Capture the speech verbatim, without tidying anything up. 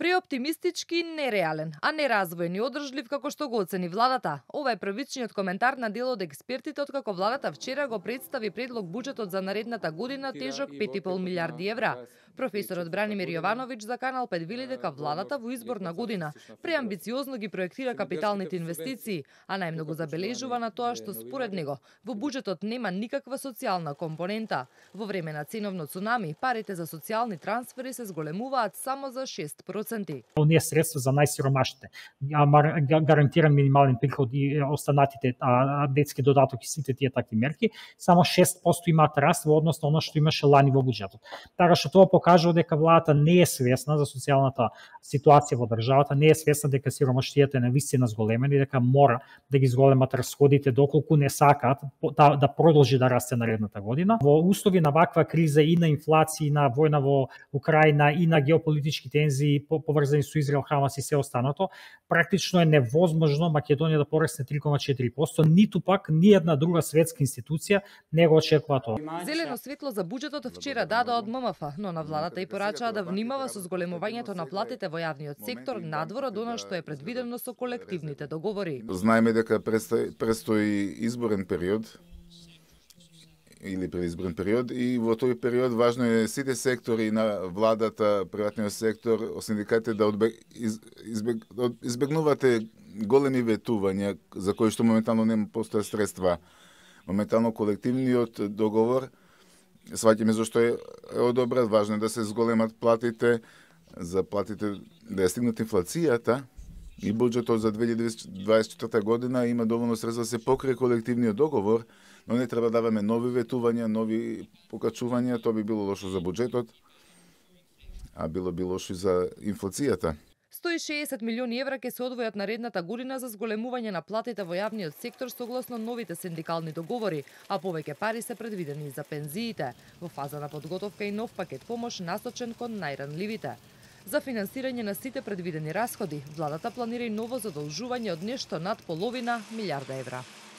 Преоптимистички, нереален, а неразвоен и одржлив како што го оцени владата. Ова е првичниот коментар на дел од експертите откако владата вчера го представи предлог буџетот за наредната година тежок пет и пол милиарди евра. Професорот Бранимир Јовановиќ за Канал пет вели дека владата во изборна година преамбициозно ги проектира капиталните инвестиции, а најмногу забележува на тоа што според него во буџетот нема никаква социјална компонента. Во време на ценовно цунами парите за социјални трансфери се зголемуваат само за шест проценти. Оние средства за најсиромашните, гарантиран минимален приход и останатите а, детски додаток и сите тие такви мерки, само шест проценти имаат раст во однос на оно што имаше лани во буџетот. Така што тоа покажува дека владата не е свесна за социјалната ситуација во државата, не е свесна дека сиромаштијата е навистина зголемени, дека мора да ги зголемат расходите доколку не сакаат да, да продолжи да расте наредната година. Во услови на ваква криза и на инфлација, и на војна во Украина, и на геополитички тензии поврзани со Израел, Хамас и се останато, практично е невозможно Македонија да порасне три зарез четири проценти, ниту пак ни една друга светска институција не го очекува тоа. Зелено светло за буџетот вчера даде од ММФ, но на владата и порачаа да внимава со зголемувањето на платите во јавниот сектор надвор од она што е предвидено со колективните договори. Знаеме дека престои, престои изборен период или преизборен период и во тој период важно е сите сектори на владата, приватниот сектор, синдикатите да одбег, из, избег, избегнувате големи ветувања за кои што моментално нема постоја средства. Моментално колективниот договор сваќаме зашто е, е одобрен, важно е да се зголемат платите, за платите да ја стигнат инфлацијата и буџетот за две илјади дваесет и четврта година има доволно средства да се покрие колективниот договор, но не треба да даваме нови ветувања, нови покачувања, тоа би било лошо за буџетот, а било би лошо и за инфлацијата. сто и шеесет милиони евра ќе се одвојат наредната година за зголемување на платите во јавниот сектор согласно новите синдикални договори, а повеќе пари се предвидени за пензиите. Во фаза на подготовка и нов пакет помош насочен кон најранливите. За финансирање на сите предвидени расходи, владата планира и ново задолжување од нешто над половина милиарда евра.